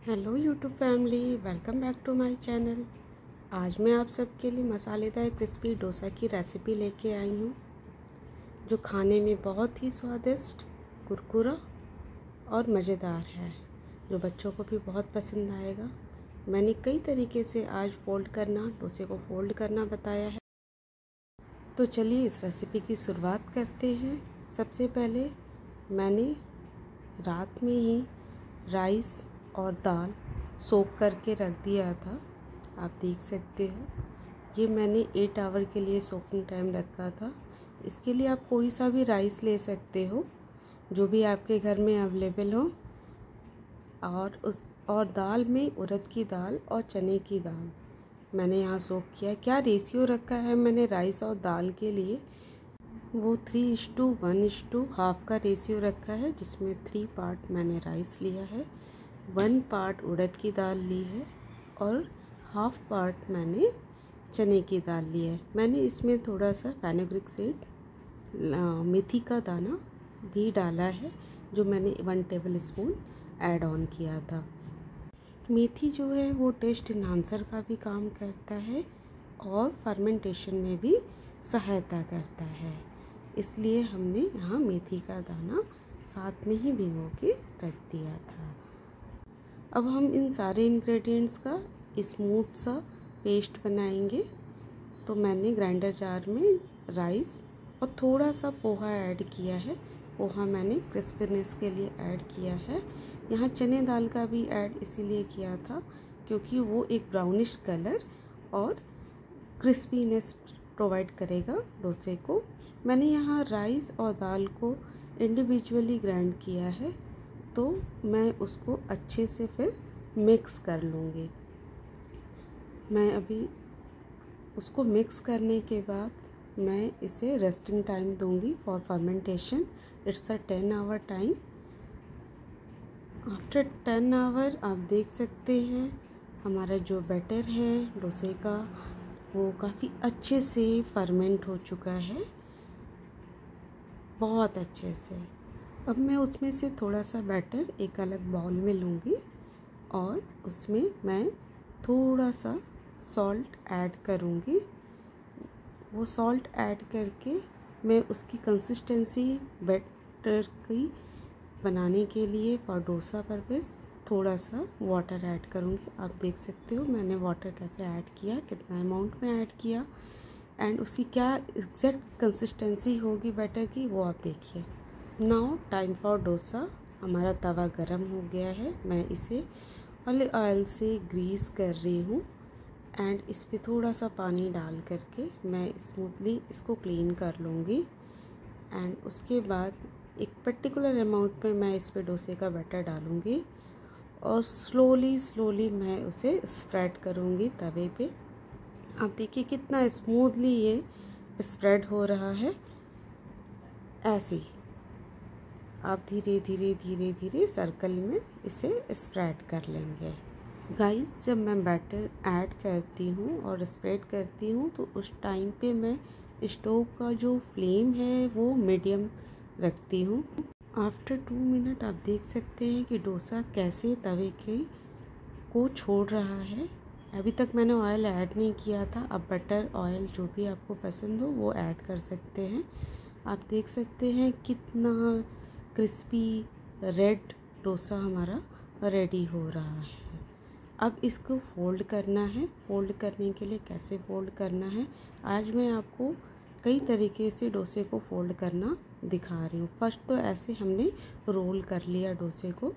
Hello YouTube family, welcome back to my channel. आज मैं आप सबके लिए मसालेदार क्रिस्पी डोसा की रेसिपी लेके आई हूँ, जो खाने में बहुत ही स्वादिष्ट, कुरकुरा और मज़ेदार है, जो बच्चों को भी बहुत पसंद आएगा। मैंने कई तरीके से आज डोसे को फोल्ड करना बताया है। तो चलिए इस रेसिपी की शुरुआत करते हैं। सबसे पहले मैंने रात में ही राइस और दाल सोक करके रख दिया था। आप देख सकते हो, ये मैंने 8 आवर के लिए सोकिंग टाइम रखा था। इसके लिए आप कोई सा भी राइस ले सकते हो, जो भी आपके घर में अवेलेबल हो। और दाल में उड़द की दाल और चने की दाल मैंने यहाँ सोक किया। क्या रेशियो रखा है मैंने राइस और दाल के लिए, वो 3:1:1/2 का रेशियो रखा है, जिसमें 3 पार्ट मैंने राइस लिया है, 1 पार्ट उड़द की दाल ली है और हाफ पार्ट मैंने चने की दाल ली है। मैंने इसमें थोड़ा सा फेनुग्रीक सीड, मेथी का दाना भी डाला है, जो मैंने 1 टेबल स्पून ऐड ऑन किया था। मेथी जो है वो टेस्ट इन्हांसर का भी काम करता है और फर्मेंटेशन में भी सहायता करता है, इसलिए हमने यहाँ मेथी का दाना साथ में ही भिगो के रख दिया था। अब हम इन सारे इंग्रेडिएंट्स का स्मूथ सा पेस्ट बनाएंगे। तो मैंने ग्राइंडर जार में राइस और थोड़ा सा पोहा ऐड किया है। पोहा मैंने क्रिस्पीनेस के लिए ऐड किया है। यहाँ चने दाल का भी ऐड इसीलिए किया था क्योंकि वो एक ब्राउनिश कलर और क्रिस्पीनेस प्रोवाइड करेगा डोसे को। मैंने यहाँ राइस और दाल को इंडिविजुअली ग्राइंड किया है, तो मैं उसको अच्छे से फिर मिक्स कर लूँगी। मैं अभी उसको मिक्स करने के बाद मैं इसे रेस्टिंग टाइम दूँगी for fermentation. It's a 10 hour time. After 10 hour आप देख सकते हैं हमारा जो बैटर है डोसे का, वो काफ़ी अच्छे से फर्मेंट हो चुका है, बहुत अच्छे से। अब मैं उसमें से थोड़ा सा बैटर एक अलग बाउल में लूँगी और उसमें मैं थोड़ा सा सॉल्ट ऐड करूँगी। वो सॉल्ट ऐड करके मैं उसकी कंसिस्टेंसी बैटर की बनाने के लिए फॉर डोसा पर्पस थोड़ा सा वाटर ऐड करूँगी। आप देख सकते हो मैंने वाटर कैसे ऐड किया, कितना अमाउंट में ऐड किया, एंड उसकी क्या एग्जैक्ट कंसिस्टेंसी होगी बैटर की, वो आप देखिए। Now time for dosa. हमारा तवा गरम हो गया है। मैं इसे ऑलिव ऑयल से ग्रीस कर रही हूँ एंड इस पर थोड़ा सा पानी डाल करके मैं स्मूथली इसको क्लीन कर लूँगी। एंड उसके बाद एक पर्टिकुलर अमाउंट में मैं इस पर डोसे का बैटर डालूँगी और स्लोली मैं उसे स्प्रेड करूँगी तवे पे। आप देखिए कितना स्मूथली ये स्प्रेड हो रहा है। ऐसे ही आप धीरे धीरे सर्कल में इसे स्प्रेड कर लेंगे। गाइस, जब मैं बैटर ऐड करती हूँ और स्प्रेड करती हूँ तो उस टाइम पे मैं स्टोव का जो फ्लेम है वो मीडियम रखती हूँ। आफ्टर 2 मिनट आप देख सकते हैं कि डोसा कैसे तवे के को छोड़ रहा है। अभी तक मैंने ऑयल ऐड नहीं किया था। अब बटर, ऑयल जो भी आपको पसंद हो वो ऐड कर सकते हैं। आप देख सकते हैं कितना क्रिस्पी रेड डोसा हमारा रेडी हो रहा है। अब इसको फोल्ड करना है। फोल्ड करने के लिए कैसे फोल्ड करना है, आज मैं आपको कई तरीके से डोसे को फोल्ड करना दिखा रही हूँ। फर्स्ट तो ऐसे हमने रोल कर लिया डोसे को।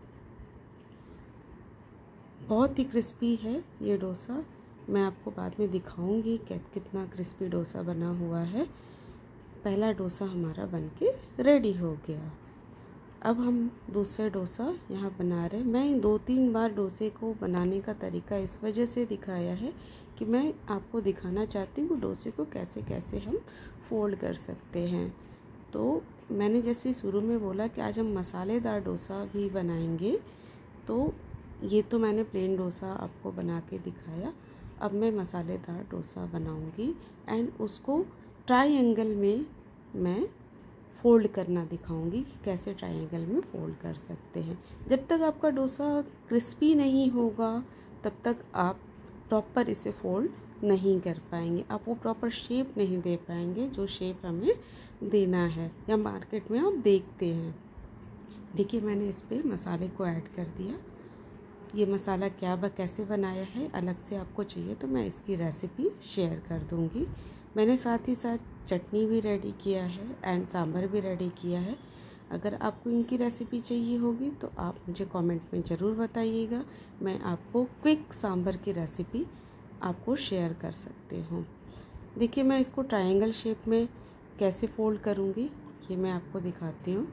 बहुत ही क्रिस्पी है ये डोसा। मैं आपको बाद में दिखाऊंगी कितना क्रिस्पी डोसा बना हुआ है। पहला डोसा हमारा बनके रेडी हो गया। अब हम दूसरा डोसा यहाँ बना रहे हैं। मैं 2-3 बार डोसे को बनाने का तरीका इस वजह से दिखाया है कि मैं आपको दिखाना चाहती हूँ डोसे को कैसे कैसे हम फोल्ड कर सकते हैं। तो मैंने जैसे शुरू में बोला कि आज हम मसालेदार डोसा भी बनाएंगे, तो ये तो मैंने प्लेन डोसा आपको बना के दिखाया। अब मैं मसालेदार डोसा बनाऊंगी एंड उसको ट्रायंगल में मैं फ़ोल्ड करना दिखाऊंगी कि कैसे ट्रायंगल में फ़ोल्ड कर सकते हैं। जब तक आपका डोसा क्रिस्पी नहीं होगा तब तक आप प्रॉपर इसे फ़ोल्ड नहीं कर पाएंगे, आप वो प्रॉपर शेप नहीं दे पाएंगे जो शेप हमें देना है या मार्केट में आप देखते हैं। देखिए मैंने इस पर मसाले को ऐड कर दिया। ये मसाला कैसे बनाया है अलग से आपको चाहिए तो मैं इसकी रेसिपी शेयर कर दूँगी। मैंने साथ ही साथ चटनी भी रेडी किया है एंड सांभर भी रेडी किया है। अगर आपको इनकी रेसिपी चाहिए होगी तो आप मुझे कमेंट में ज़रूर बताइएगा, मैं आपको क्विक सांभर की रेसिपी आपको शेयर कर सकती हूँ। देखिए मैं इसको ट्रायंगल शेप में कैसे फ़ोल्ड करूँगी ये मैं आपको दिखाती हूँ।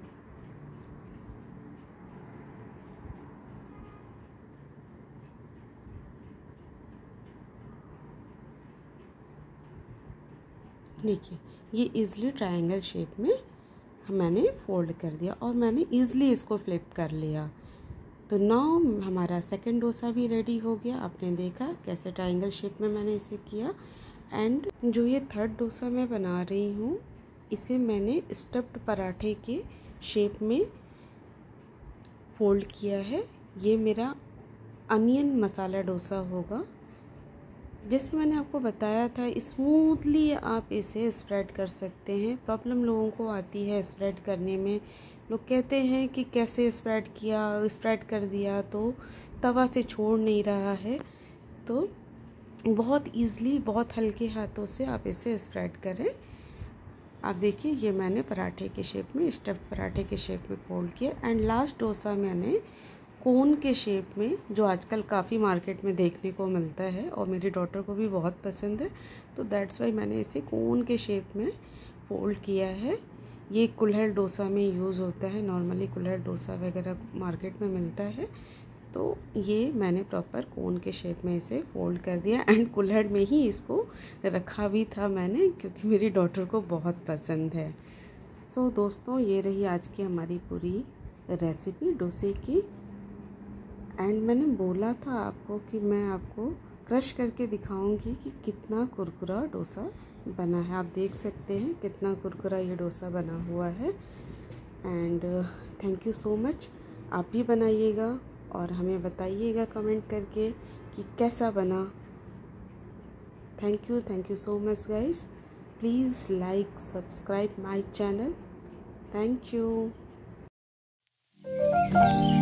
देखिए ये इज़िली ट्रायंगल शेप में मैंने फ़ोल्ड कर दिया और मैंने इज़िली इसको फ्लिप कर लिया। तो नाउ हमारा सेकंड डोसा भी रेडी हो गया। आपने देखा कैसे ट्रायंगल शेप में मैंने इसे किया। एंड जो ये थर्ड डोसा मैं बना रही हूँ इसे मैंने स्टफ्ड पराठे के शेप में फ़ोल्ड किया है। ये मेरा अनियन मसाला डोसा होगा। जैसे मैंने आपको बताया था स्मूथली आप इसे स्प्रेड कर सकते हैं। प्रॉब्लम लोगों को आती है स्प्रेड करने में, लोग कहते हैं कि कैसे स्प्रेड कर दिया तो तवा से छोड़ नहीं रहा है। तो बहुत ईज़िली बहुत हल्के हाथों से आप इसे स्प्रेड करें। आप देखिए ये मैंने पराठे के शेप में स्टफ्ड पराठे के शेप में फोल्ड किया। एंड लास्ट डोसा मैंने कोन के शेप में, जो आजकल काफ़ी मार्केट में देखने को मिलता है और मेरी डॉटर को भी बहुत पसंद है, तो दैट्स वाई मैंने इसे कोन के शेप में फ़ोल्ड किया है। ये कुल्हड़ डोसा में यूज़ होता है, नॉर्मली कुल्हड़ डोसा वगैरह मार्केट में मिलता है। तो ये मैंने प्रॉपर कोन के शेप में इसे फ़ोल्ड कर दिया एंड कुल्हड़ में ही इसको रखा भी था मैंने, क्योंकि मेरी डॉटर को बहुत पसंद है। सो दोस्तों ये रही आज की हमारी पूरी रेसिपी डोसे की। एंड मैंने बोला था आपको कि मैं आपको क्रश करके दिखाऊंगी कि कितना कुरकुरा डोसा बना है। आप देख सकते हैं कितना कुरकुरा ये डोसा बना हुआ है। And thank you so much. आप भी बनाइएगा और हमें बताइएगा कमेंट करके कि कैसा बना। Thank you so much guys. Please like subscribe my channel. Thank you.